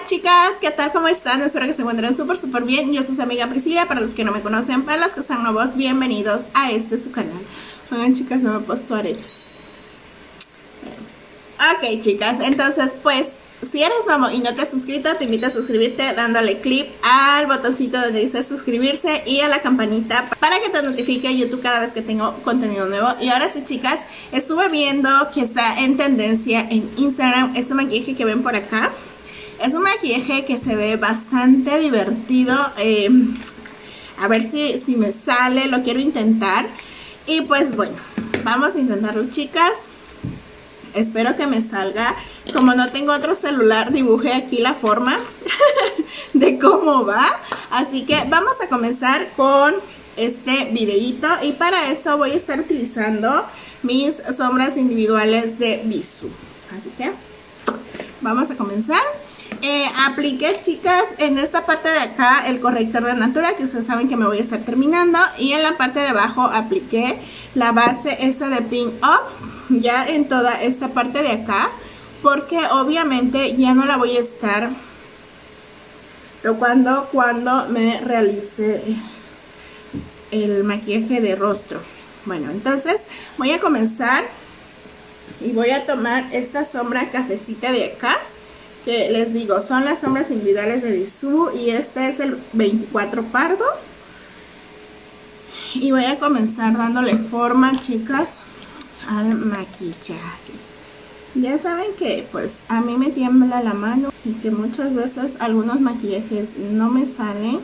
chicas, ¿qué tal? ¿Cómo están? Espero que se encuentren súper bien. Yo soy su amiga Priscila, para los que no me conocen, para los que son nuevos, bienvenidos a su canal. Oigan, chicas, no me he puesto aretes. Ok, chicas, entonces pues si eres nuevo y no te has suscrito, te invito a suscribirte dándole clic al botoncito donde dice suscribirse y a la campanita para que te notifique YouTube cada vez que tengo contenido nuevo. Y ahora sí, chicas, estuve viendo que está en tendencia en Instagram este maquillaje que ven por acá. Es un maquillaje que se ve bastante divertido. A ver si me sale, lo quiero intentar. Y pues bueno, vamos a intentarlo, chicas. Espero que me salga. Como no tengo otro celular, dibujé aquí la forma de cómo va. Así que vamos a comenzar con este videíto. Y para eso voy a estar utilizando mis sombras individuales de Bisú. Así que vamos a comenzar. Apliqué, chicas, en esta parte de acá el corrector de Natura, que ustedes saben que me voy a estar terminando. Y en la parte de abajo apliqué la base esta de Pink Up, ya en toda esta parte de acá, porque obviamente ya no la voy a estar tocando cuando me realice el maquillaje de rostro. Bueno, entonces voy a comenzar y voy a tomar esta sombra cafecita de acá, que les digo, son las sombras individuales de Bisú, y este es el 24 pardo. Y voy a comenzar dándole forma, chicas, al maquillaje. Ya saben que pues a mí me tiembla la mano y que muchas veces algunos maquillajes no me salen.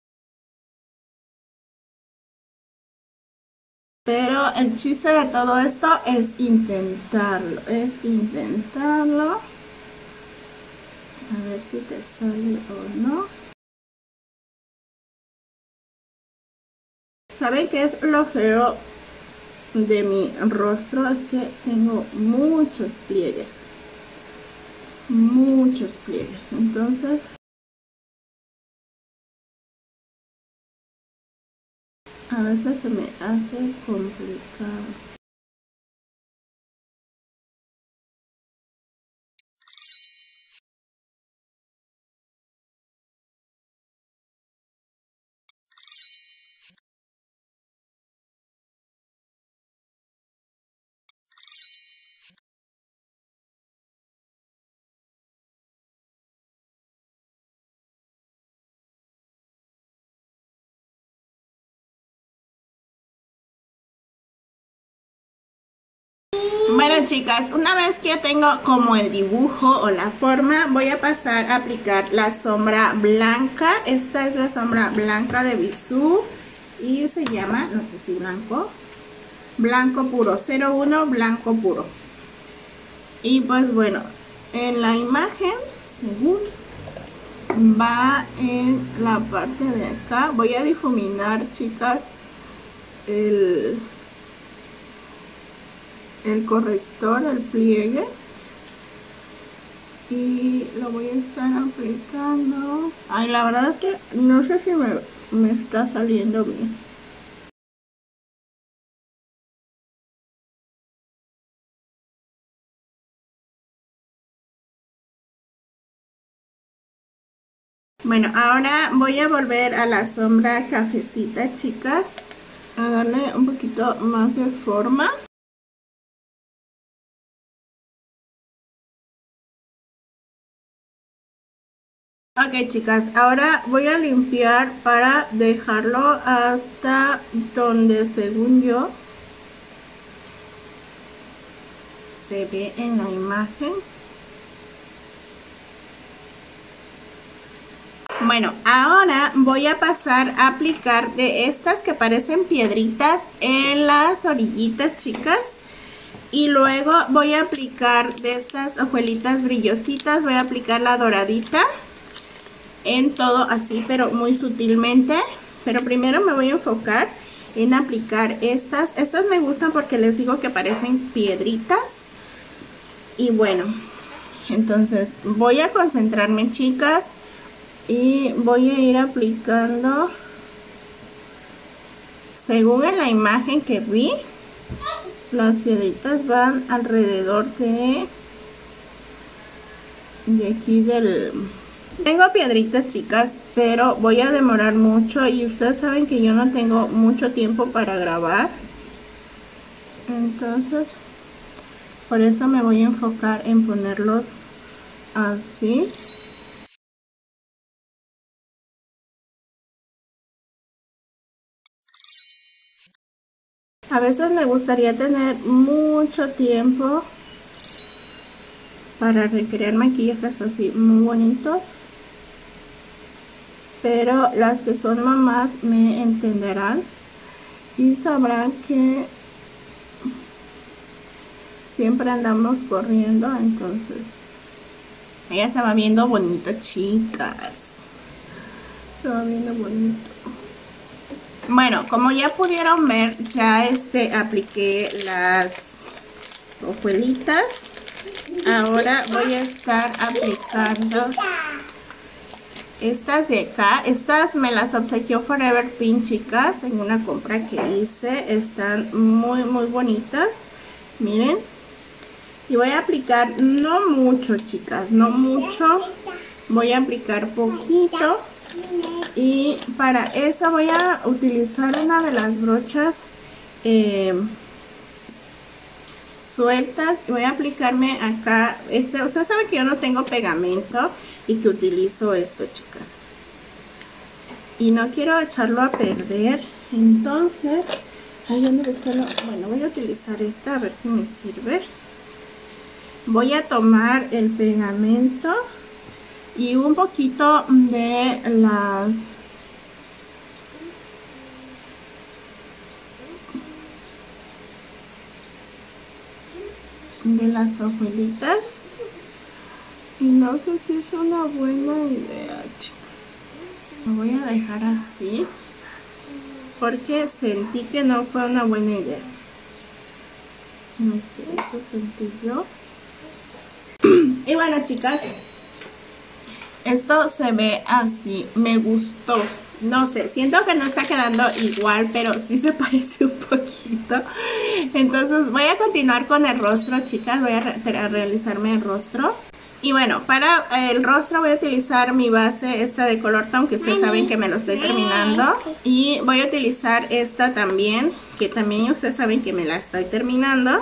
Pero el chiste de todo esto es intentarlo, A ver si te sale o no. ¿Saben qué es lo feo de mi rostro? Es que tengo muchos pliegues. Entonces a veces se me hace complicado. Bueno, chicas, una vez que ya tengo como el dibujo o la forma, voy a pasar a aplicar la sombra blanca. Esta es la sombra blanca de Bisú y se llama, no sé si blanco puro, 01 blanco puro. Y pues bueno, en la imagen, según va en la parte de acá, voy a difuminar, chicas, el corrector, el pliegue, y lo voy a estar aplicando. Ay, la verdad es que no sé si me está saliendo bien. Bueno, ahora voy a volver a la sombra cafecita, chicas, a darle un poquito más de forma. Ok, chicas, ahora voy a limpiar para dejarlo hasta donde según yo se ve en la imagen. Bueno, ahora voy a pasar a aplicar de estas que parecen piedritas en las orillitas, chicas. Y luego voy a aplicar de estas hojuelitas brillositas, voy a aplicar la doradita en todo así, pero muy sutilmente. Pero primero me voy a enfocar en aplicar estas. Estas me gustan porque les digo que parecen piedritas. Y bueno, entonces voy a concentrarme, chicas, y voy a ir aplicando según en la imagen que vi. Las piedritas van alrededor de aquí Tengo piedritas, chicas, pero voy a demorar mucho y ustedes saben que yo no tengo mucho tiempo para grabar. Entonces, por eso me voy a enfocar en ponerlos así. A veces me gustaría tener mucho tiempo para recrear maquillajes así muy bonitos, pero las que son mamás me entenderán y sabrán que siempre andamos corriendo, entonces ella se va viendo bonito, chicas, se va viendo bonito. Bueno, como ya pudieron ver, ya apliqué las hojuelitas. Ahora voy a estar aplicando estas de acá. Estas me las obsequió Forever Pink, chicas, en una compra que hice. Están muy muy bonitas, miren. Y voy a aplicar, no mucho, chicas, no mucho. Voy a aplicar poquito. Y para eso voy a utilizar una de las brochas sueltas. Y voy a aplicarme acá ustedes saben que yo no tengo pegamento y que utilizo esto, chicas, y no quiero echarlo a perder. Entonces, bueno, voy a utilizar esta a ver si me sirve. Voy a tomar el pegamento y un poquito de las hojuelitas, y no sé si es una buena idea, chicas. Lo voy a dejar así porque sentí que no fue una buena idea. No sé, eso sentí yo. Y bueno, chicas, esto se ve así, me gustó. No sé, siento que no está quedando igual, pero sí se parece un poquito. Entonces voy a continuar con el rostro, chicas. Voy a realizarme el rostro. Y bueno, para el rostro voy a utilizar mi base esta de color Tone, que ustedes saben que me lo estoy terminando. Y voy a utilizar esta también, que también ustedes saben que me la estoy terminando.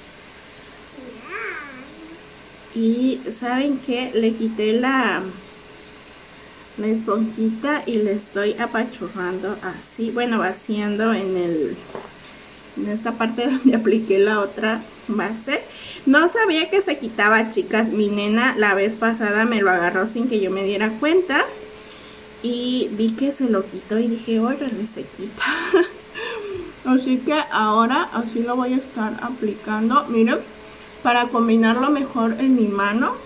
Y saben que le quité la esponjita y le estoy apachurrando así, bueno, vaciando en esta parte donde apliqué la otra base. No sabía que se quitaba, chicas. Mi nena la vez pasada me lo agarró sin que yo me diera cuenta y vi que se lo quitó y dije, órale, se quita. Así que ahora así lo voy a estar aplicando, miren, para combinarlo mejor en mi mano.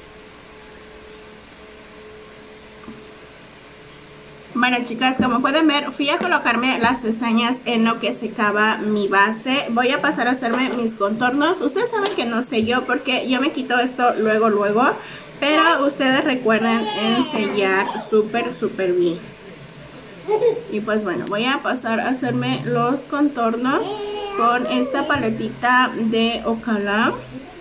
Bueno, chicas, como pueden ver, fui a colocarme las pestañas en lo que secaba mi base. Voy a pasar a hacerme mis contornos. Ustedes saben que no sé yo porque yo me quito esto luego, pero ustedes recuerden sellar súper bien. Y pues bueno, voy a pasar a hacerme los contornos con esta paletita de Ocala.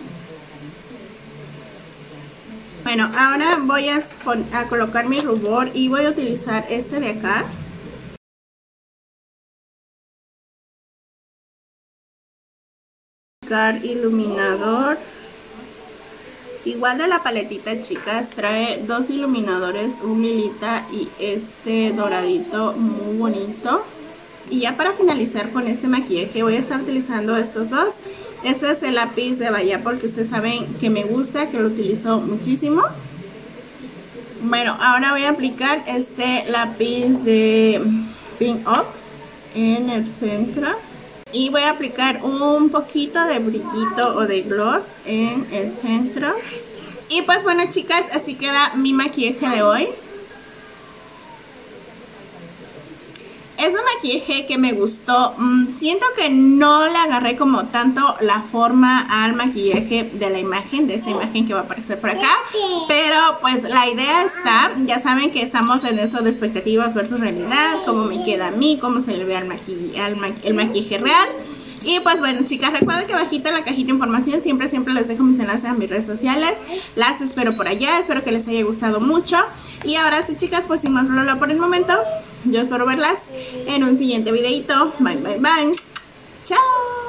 Bueno, ahora voy a colocar mi rubor y voy a utilizar este de acá. Iluminador. Igual de la paletita, chicas, trae dos iluminadores, un lilita y este doradito muy bonito. Y ya para finalizar con este maquillaje voy a estar utilizando estos dos. Este es el lápiz de Bahía, porque ustedes saben que me gusta, que lo utilizo muchísimo. Bueno, ahora voy a aplicar este lápiz de Pink Up en el centro. Y voy a aplicar un poquito de brillito o de gloss en el centro. Y pues bueno, chicas, así queda mi maquillaje de hoy. Es un maquillaje que me gustó. Siento que no le agarré como tanto la forma al maquillaje de la imagen, de esa imagen que va a aparecer por acá. Pero pues la idea está. Ya saben que estamos en eso de expectativas versus realidad. Cómo me queda a mí, cómo se le ve el maquillaje real. Y pues bueno, chicas, recuerden que abajito en la cajita de información siempre les dejo mis enlaces a mis redes sociales. Las espero por allá, espero que les haya gustado mucho. Y ahora sí, chicas, pues sin más bla por el momento, yo espero verlas en un siguiente videito. Bye, bye, bye. Chao.